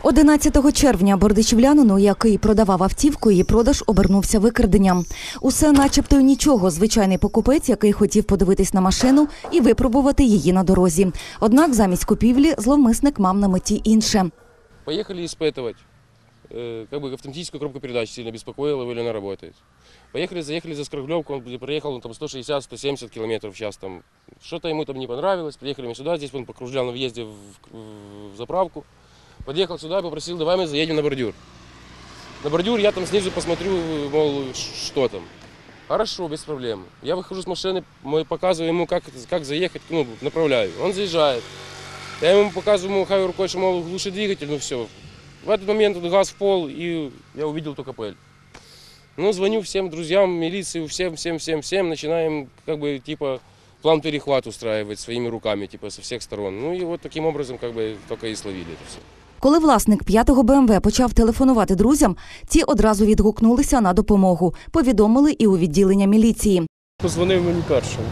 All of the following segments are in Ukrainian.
11 червня бердичівлянину, який продавав автівку, її продаж обернувся викраденням. Усе начебто нічого, звичайний покупець, який хотів подивитись на машину і випробувати її на дорозі. Однак замість купівлі зловмисник мав на меті інше. Поехали испытывать. Автоматическую коробку передач сильно беспокоила, или она работает. Поехали, заехали за Скорглевку, он проехал там 160-170 км в час. Что-то ему там не понравилось, приехали мы сюда, здесь он покружлял на въезде в заправку. Подъехал сюда и попросил, давай мы заедем на бордюр. На бордюр я там снизу посмотрю, мол, что там. Хорошо, без проблем. Я выхожу с машины, показываю ему, как заехать, направляю. Он заезжает. Я ему показываю, махаю рукой, что, мол, глуши двигатель, все. В этот момент газ в пол, и я увидел только пыль. Звоню всем друзьям, милиции, всем, начинаем, план перехват устраивать своими руками, со всех сторон. И вот таким образом, только и словили это все. Коли власник 5-го БМВ почав телефонувати друзям, ті одразу відгукнулися на допомогу. Повідомили і у відділення міліції. Позвонив мені першим.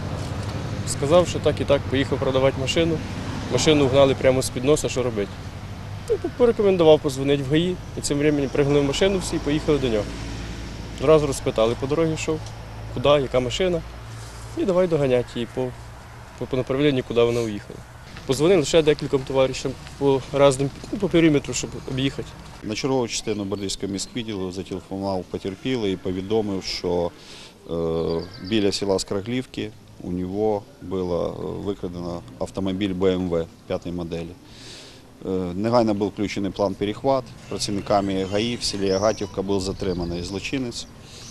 Сказав, що так і так, поїхав продавати машину. Машину гнали прямо з-під носа, що робити. Порекомендував позвонити в ГАІ, і цим часом пригнали машину всі і поїхали до нього. Зразу розпитали, по дорозі йшов, куди, яка машина. І давай доганяти її по направленню, куди вона уїхала. Позвонили ще декільком товаришам по периметру, щоб об'їхати. На чергову частину Бердичівського міськвідділу зателефонував потерпілий і повідомив, що біля села Скороглівки у нього було викрадено автомобіль BMW 5-ї моделі. Негайно був включений план перехват. Працівниками ГАІ в селі Агатівка був затриманий злочинець,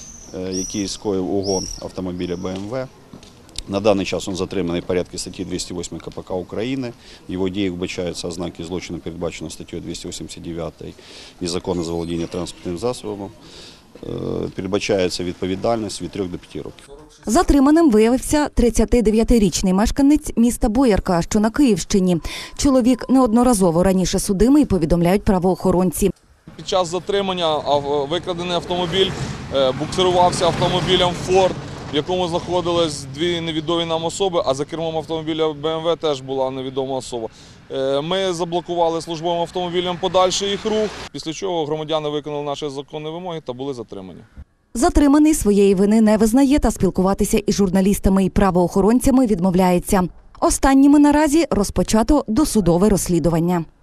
який скоїв угон автомобіля BMW. На даний час він затриманий в порядку статті 208 КПК України. В його діях вбачаються ознаки злочину, передбачено статтею 289 із закону за володіння транспортним засобом. Передбачається відповідальність від 3 до 5 років. Затриманим виявився 39-річний мешканець міста Боярка, що на Київщині. Чоловік неодноразово раніше судимий, повідомляють правоохоронці. Під час затримання викрадений автомобіль буксирувався автомобілем «Форд», в якому знаходились 2 невідомі нам особи, а за кермом автомобіля BMW теж була невідома особа. Ми заблокували службовим автомобілем подальший їх рух, після чого громадяни виконали наші законні вимоги та були затримані. Затриманий своєї вини не визнає та спілкуватися із журналістами і правоохоронцями відмовляється. Останніми наразі розпочато досудове розслідування.